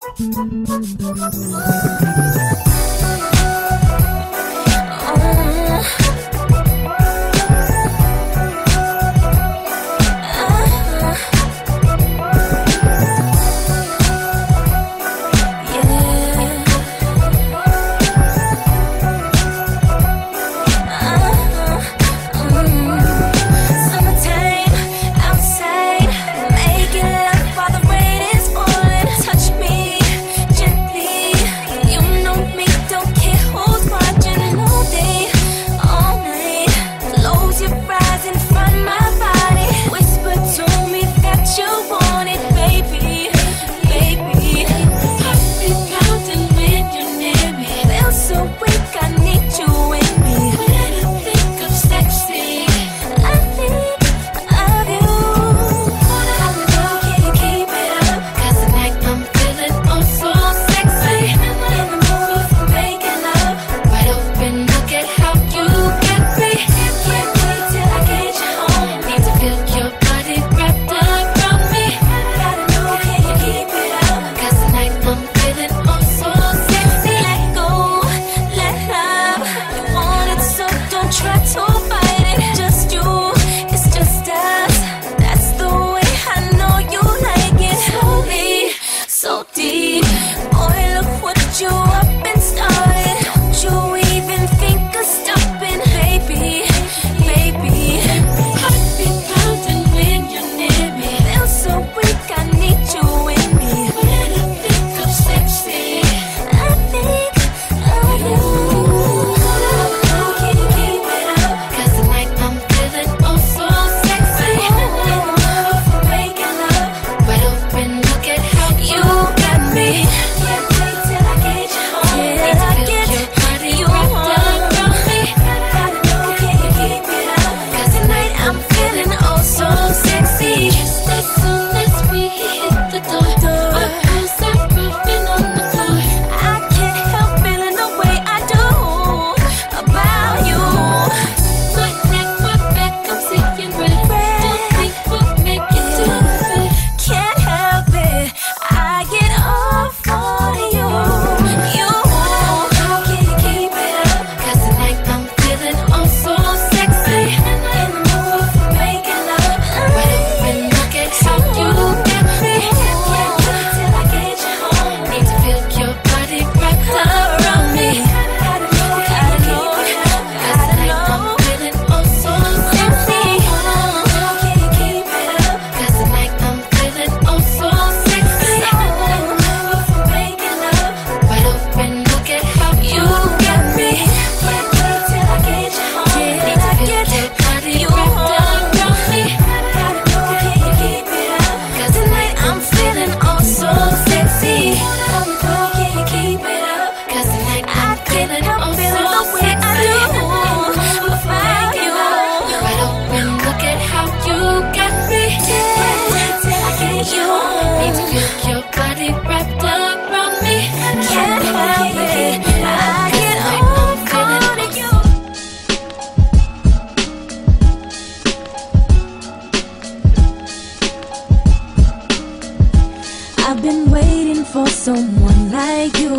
I've been waiting for someone like you,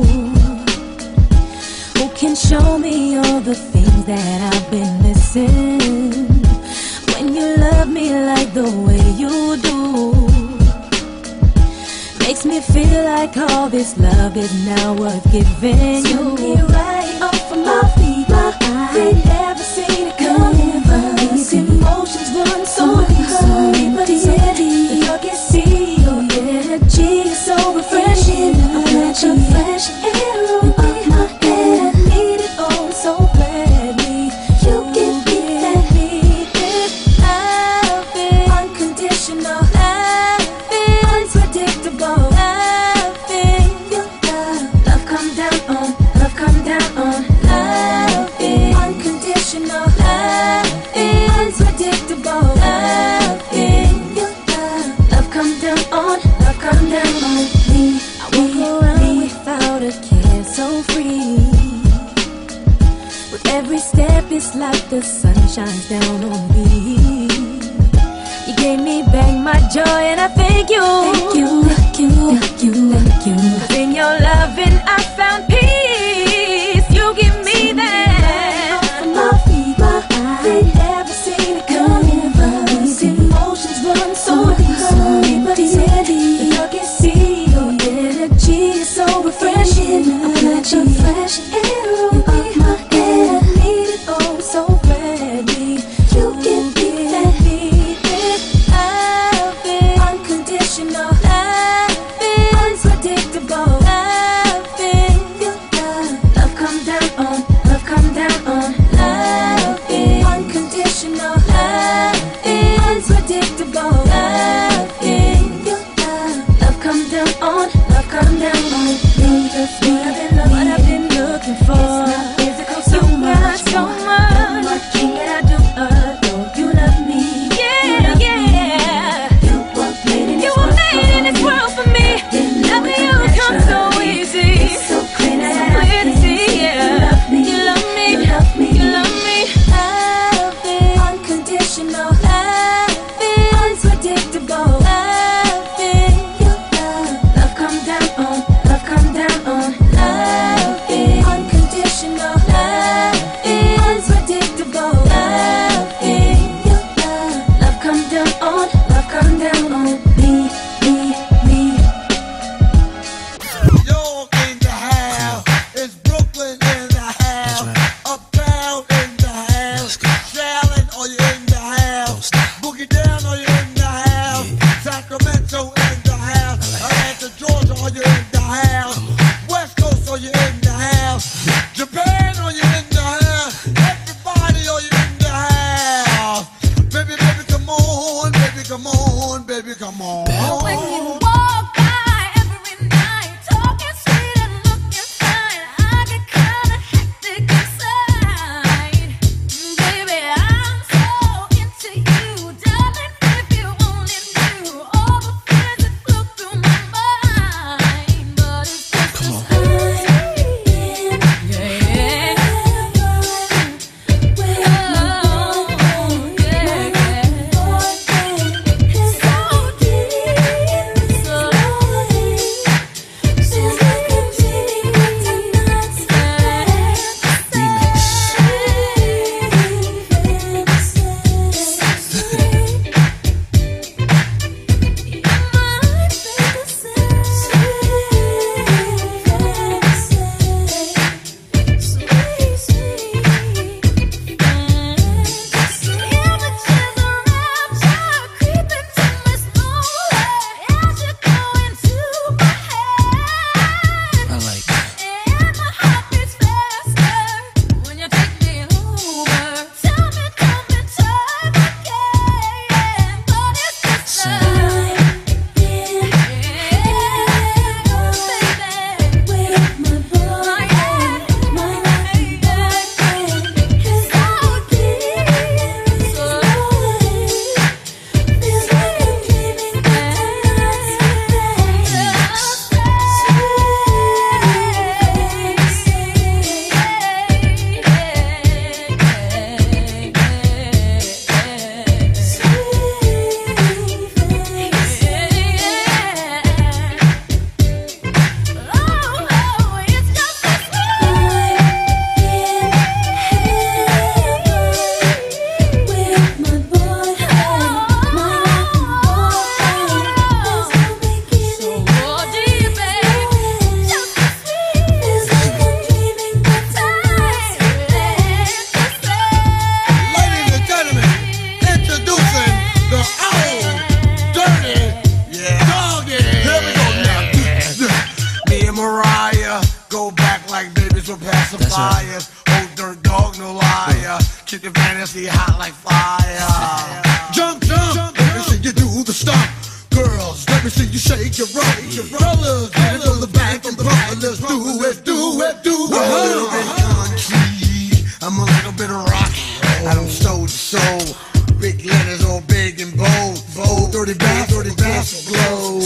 who can show me all the things that I've been missing. When you love me like the way you do, makes me feel like all this love is now worth giving. You me right off of my feet, I've never seen it coming. These emotions run so deep, so deep. If I can see your energy is so refreshing, I'm glad you're fresh air on my head. I need it all so badly. You give me that needed loving, unconditional loving, unpredictable loving. Your love come down on, love come down on, loving, unconditional loving, unpredictable loving. Your love come down on, love come down on me. I walk around without a care, so free. With every step it's like the sun shines down on me. You gave me back my joy and I thank you. Thank you. 'Cause in your loving I found peace. You give me that. Off my feet, my eyes never seen it coming. These emotions run so deep, so deep. If I can see your energy is so refreshing. I'm like a fresh arrow in my head. I need it oh so badly. You give me that feeling. Love it, unconditional. Love it, unpredictable. Love it, your love. Love come down on, love come down on. Love it, unconditional. Love it, unpredictable. Love it, your love. Love come down on, love come down on me. That's what I've been looking for. It's not physical so much, so much. That I do adore. You love me. Yeah, yeah. You were made in this world for me. Loving you comes so easy. It's so clear to see. Yeah. You love me. You love me. You love me. Love it, unconditional. Love it, unpredictable. Love it, your love. Love come down on, love come down on. Love it, unconditional. Love it, unpredictable. Love it, your love. Love come down on, love come down on me, me. York in the house, it's Brooklyn in the house, Uptown in the house, Shaolin, are you in the house? Boogie Down, are you in the house? Sacramento in the house, Atlanta, Georgia, are you in the house? West Coast, are you in the house? Japan, are you in the house? Everybody, are you in the house? Baby, baby, come on, baby, come on, baby, come on. When you walk by every night, talking sweet and looking fine, I get kinda hectic inside. Baby, I'm so into you, darling. If you only knew all the feelings that flew through my mind, but it's just a sign. Yeah. pacifiers. Old dirt dog, no liar. Keep your fantasy hot like fire. Jump, jump, let me see you do the stomp. Girls, let me see you shake your rump. Fellas, get it on the back and front. Let's do it, do it, do it. I'm a little bit country. I'm a little bit rocky. I don't soul to soul. Big letters all big and bold. Bold, dirty bass, glow.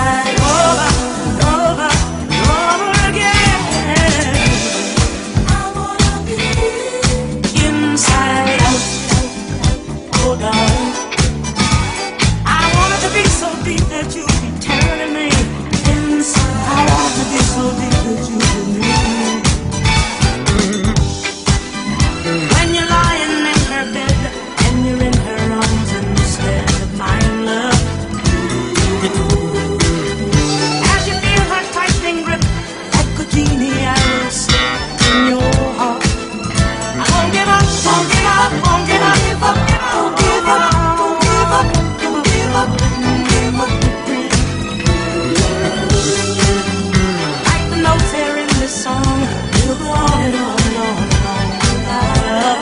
inside, over, over, over again. I wanna be inside out, oh darling. I want it to be so deep that you be turning me inside. I want it to be so deep that you be moving. When you're lying in her bed and you're in her arms instead of mine, love. As you feel her tightening grip like a genie arrow stuck in your heart. I won't give up, won't give up, won't give up, won't give up, won't give up, won't give up, won't give up, won't give up. Like the notes here in this song, you'll go on and on and on and on without love.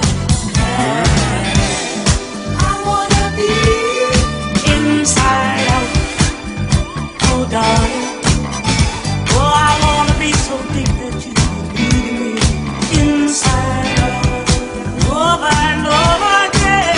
I wanna be inside out, oh darling. Oh, I wanna be so deep that you need me inside out, over and over again.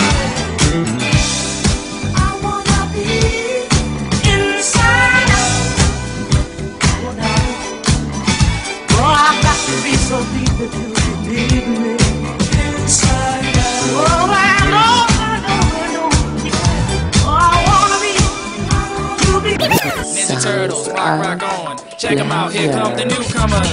I wanna be inside out, oh darling. Oh, I've got to be so deep that you need me inside out, over and over and over and over. Oh, I wanna be, you be. Ninja Turtles, rock on. Check them out, here come the newcomers.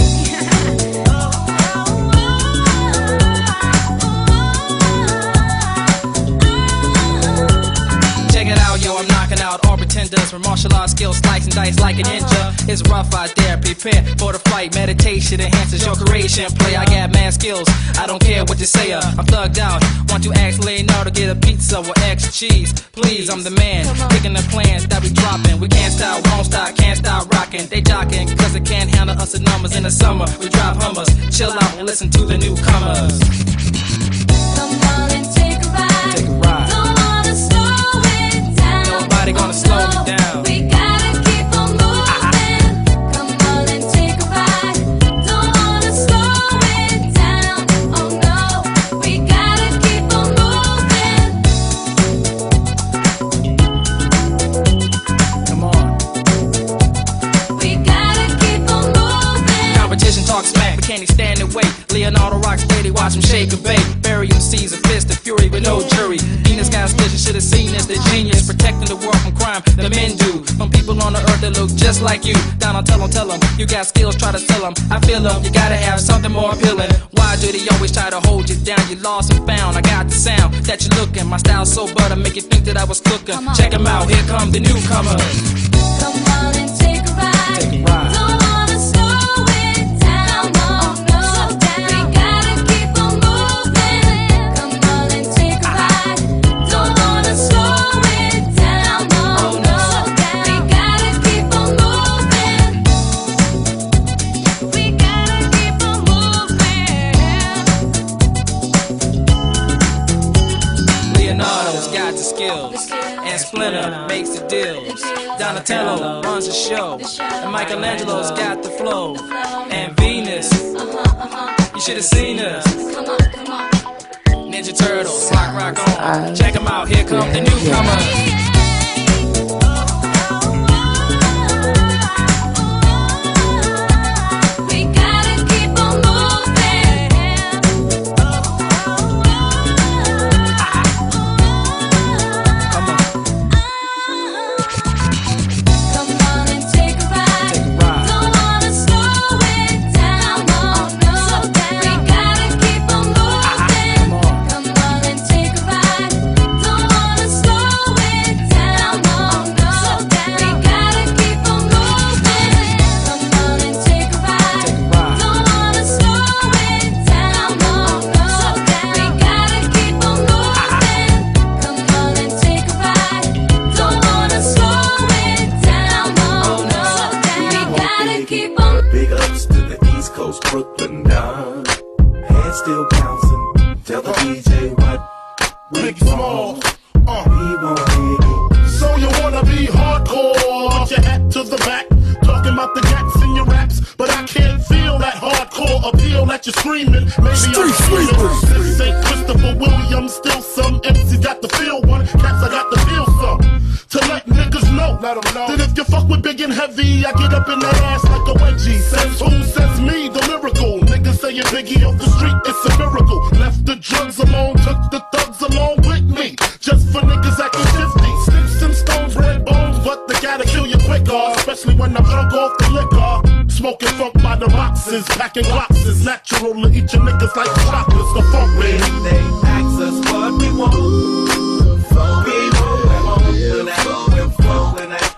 Check it out, yo, I'm knocking out all pretenders for martial arts skills, slicing dice like a ninja. It's rough out there, prepare for the fight. Meditation enhances your creation. Play, I got mad skills, I don't care what you say. I'm thugged out, want you ask Leonardo to get a pizza with extra cheese. Please, I'm the man, picking the plans that we dropping. We can't stop, won't stop, can't stop rocking. They jocking, cause they can't handle us the numbers in the summer. We drop hummers, chill out and listen to the newcomers. Come on and take a ride. Take a ride. Don't wanna slow it down. Nobody gonna slow me down. We gotta keep on moving. Come on and take a ride. Don't wanna slow it down. Oh no, we gotta keep on moving. Come on. We gotta keep on moving. Competition talk smack, but can't he stand and wait? Leonardo rocks steady, watch him shake and bake. Bury him, seize a fist of fury with no jury. Venus got stitch, you should have seen this. The genius protecting the world from crime. The men do. From people on the earth that look just like you. Down on tell them, you got skills, try to tell them. I feel them, you gotta have something more appealing. Why do they always try to hold you down? You lost and found, I got the sound that you're looking. My style's so butter, make you think that I was cooking. Check them out, here come the newcomers. Come on and take a ride. Take a ride. Don't wanna slow it down. Oh no, we gotta keep on moving. Come on and take a ride. Don't wanna slow it down. Oh no, we gotta keep on moving. We gotta keep on moving. Leonardo's got the skills, and Splinter makes the deals. Donatello runs the show, and Michelangelo's got the flow. And Venus, you should have seen us. Come on, come on. Ninja Turtles, rock on. Check them out, here come the newcomers. We gotta keep on moving. Come on, Come on and take a ride. take a ride. Don't wanna slow it down. Oh no, we gotta keep on moving. Come on. Come on and take a ride. Don't wanna slow it down. Oh no, we gotta keep on moving. Come on and take a ride. Take a ride. Don't wanna slow it down. Oh no, we gotta keep on moving. Come on and take a ride. Don't wanna slow it down. Oh no, we gotta keep on. Big ups to the East Coast, Brooklyn down. Hands still bouncing. Tell the DJ what we Big Small, want. We want it. So you wanna be hardcore? Put your hat to the back, talking about the gats in your raps, but I can't feel that hardcore appeal that you're screaming. Maybe I'm screaming. This ain't Christopher Williams, still some MC got to feel one. Cats, I got to feel some. To let niggas know that if you fuck with big and heavy, I get up in that ass like a wedgie. Says who? Says me, the lyrical. Niggas saying Biggie off the street, it's a miracle. Left the drugs alone, took the thugs along with me. Just for niggas acting shifty. Sticks and stones, red bones, but they gotta kill you quicker. Especially when I'm drunk off the liquor. Smoking funk by the boxes, packing boxes. Natural to eat your niggas like chocolates, the funk man. They ask us what we want. We want that home to that. We're falling at.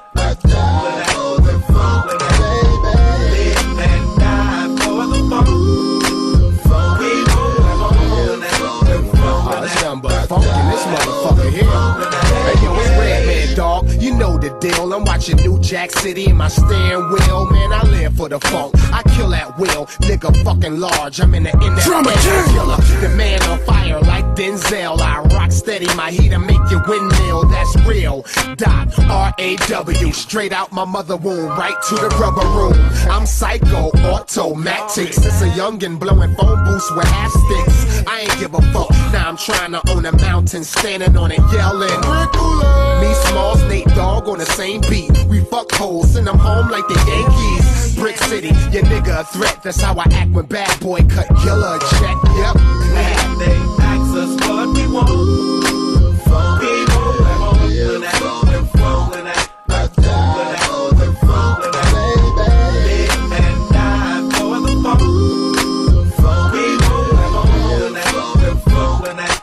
Live and die for the funk. We want that home to that. It's nothing but funk in this motherfucker here. Hey yo, it's Redman, dog. You know the deal. I'm watching New Jack City in my steering wheel. Man, I live for the funk. I kill at will. Nigga fucking large. I'm in the Drama killer. The man on fire like Denzel. I rock steady. My heater make you windmill. That's real. Doc, R-A-W. Straight out my mother womb. Right to the rubber room. I'm psycho, automatic. Since a youngin' blowing phone booths with half sticks. I ain't give a fuck. Now I'm trying to own a mountain. Standing on it yelling. Me, Smalls, Nate Dogg on the same beat. We fuck hoes, send them home like the Yankees. Brick City, your nigga a threat. That's how I act when bad boy cut killer a check. Yep. They ask us what we want. We want that home to that. We're falling at. Live and die for the funk. We want that home to that. We're falling at.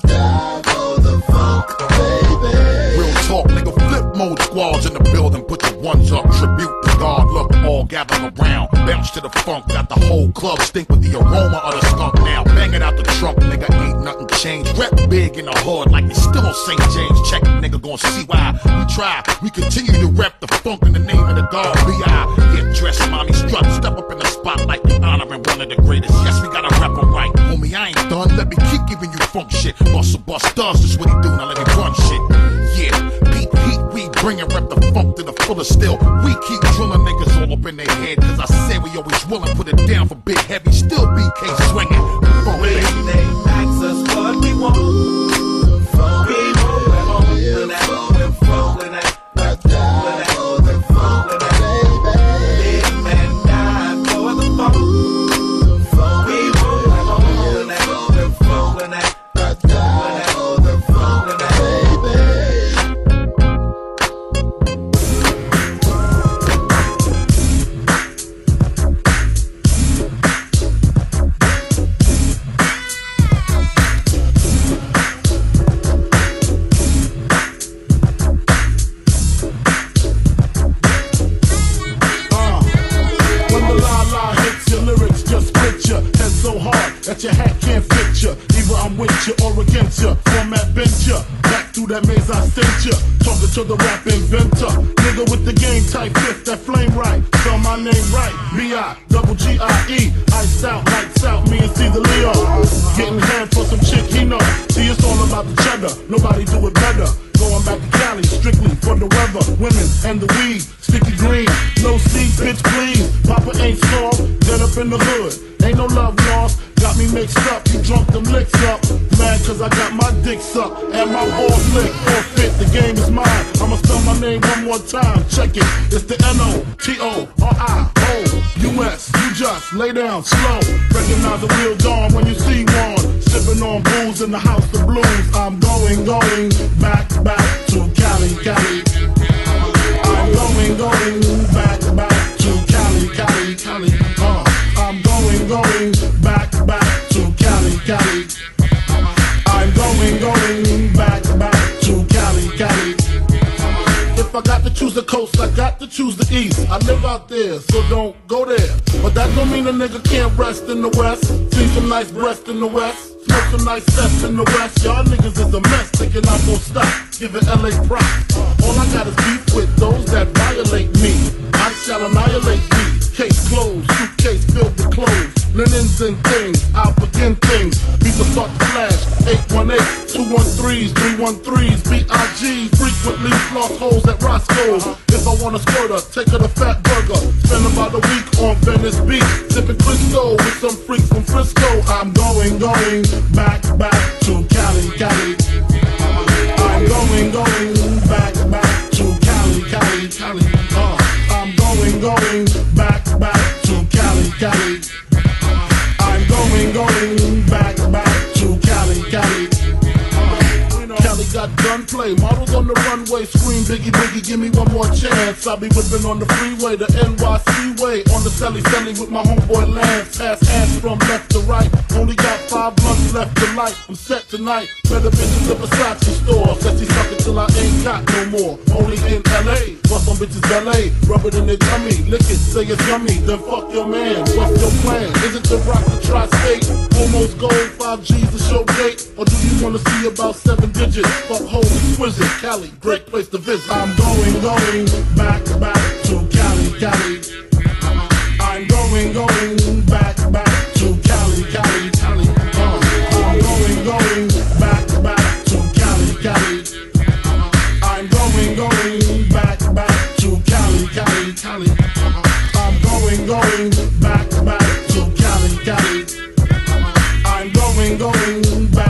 Real talk, nigga, flip mode squads in the building, put the ones up, tribute to God, look, all gather around, bounce to the funk, got the whole club stink with the aroma of the skunk now, banging out the trunk, nigga, ain't nothing changed, rep big in the hood like it's still on St. James, check it, nigga, gon' see why, we try, we continue to rep the funk in the name of the God, B.I., get dressed, mommy, strut, step up in the spotlight, we honoring one of the greatest, yes, we gotta rep them right, homie, I ain't done, let me keep giving you funk shit, Muscle Bust does, that's what he do, now let me run shit, yeah, beat heat, we bringin' rep the funk to the fullest still, we keep drilling niggas all up in their head, cause I said we always willin', put it down for big heavy, still BK swinging, funk They ask us what we want. We want that home to that. We're falling at. Live and die for the funk. We want that home to that. We're falling at. That your hat can't fit ya. Either I'm with ya or against ya. Format bent ya. Back through that maze I sent ya. Talking to the rap inventor. Nigga with the game type fifth, that flame right. Spell my name right. B-I-double-G-I-E. Iced out, lights out, me and C the Leo. Getting hand for some chick he know. See, it's all about the cheddar. Nobody do it better. Going back to Cali, strictly for the weather, women and the weed, sticky green, no seed, bitch please. Papa ain't soft, dead up in the hood, ain't no love lost. Got me mixed up, you drunk them licks up. Mad cause I got my dick sucked and my balls licked. Forfeit, the game is mine. I'ma spell my name one more time. Check it, it's the N-O-T-O-R-I-O-U-S. You just lay down slow. Recognize the real dawn when you see one. Sipping on booze in the house of blues. I'm going back to Cali. I'm going back to Cali. I'm going back to Cali. I'm going back to Cali. If I got to choose the coast, I got to choose the east. I live out there, so don't go there. But that don't mean a nigga can't rest in the west. See some nice breasts in the west. Smoke some nice sets in the west. Y'all niggas is a mess, thinking I gon' stop. Give it LA props. All I got is beef with those that violate me. I shall annihilate thee. Case closed, suitcase filled with clothes. Linens and things, I'll begin things. People start to flash. 818-213s, 313s, B.I.G. Frequently floss holes at Roscoe's. If I want a squirter, take her to Fat Burger. Spend about a week on Venice Beach, sipping Crisco with some freaks from Frisco. I'm going back to Cali. I'm going back to Cali. going back to Cali, Cali. I'm going back to Cali, Cali. Cali got gunplay, models on the runway scream Biggie, Biggie, give me one more chance. I'll be whipping on the freeway, the NYC way, on the celly with my homeboy Lance. Pass ass from left to right, only got 5 months left to light. I'm set tonight, better bitches at Versace store. Sexy sucker till I ain't got no more. Only in LA, bust on bitches ballet, rub it in their tummy, lick it, say it's yummy, then fuck your man. What's your plan? Is it to rock the tri-state? Almost gold, 5 G's to show gate, or do you wanna see about 7 digits? Fuck holy exquisite, Cali, great place to visit. I'm going back to Cali, Cali. I'm going back to Cali, Cali, Cali. I'm going back to Cali, Cali. I'm going back to Cali, Cali, Cali. I'm going back to Cali, Cali. I'm going back.